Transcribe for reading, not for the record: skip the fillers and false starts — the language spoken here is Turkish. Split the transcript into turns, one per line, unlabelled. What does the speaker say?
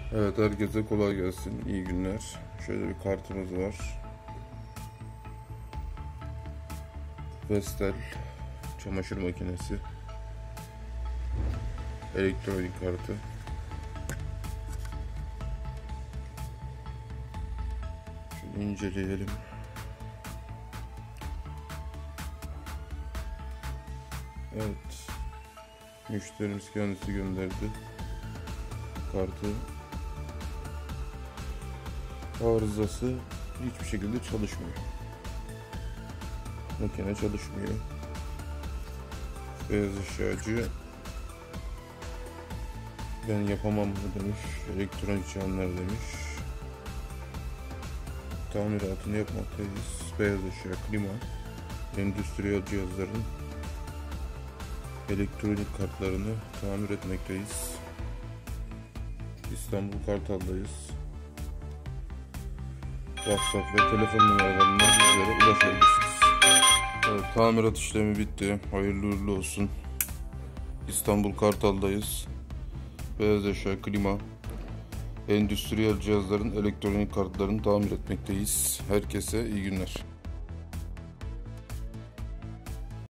Evet, herkese kolay gelsin, iyi günler. Şöyle bir kartımız var. Vestel çamaşır makinesi, elektronik kartı. Şöyle inceleyelim. Evet, müşterimiz kendisi gönderdi kartı. Arızası hiçbir şekilde çalışmıyor. Makine çalışmıyor. Beyaz eşyacı ben yapamam mı demiş. Elektronikçi anlar demiş. Tamiratını yapmaktayız. Beyaz eşya, klima, endüstriyel cihazların elektronik kartlarını tamir etmekteyiz. İstanbul Kartal'dayız. WhatsApp ve telefon numaralarından bizlere ulaşabilirsiniz. Evet, tamirat işlemi bitti. Hayırlı uğurlu olsun. İstanbul Kartal'dayız. Beyaz eşya, klima, endüstriyel cihazların elektronik kartlarını tamir etmekteyiz. Herkese iyi günler.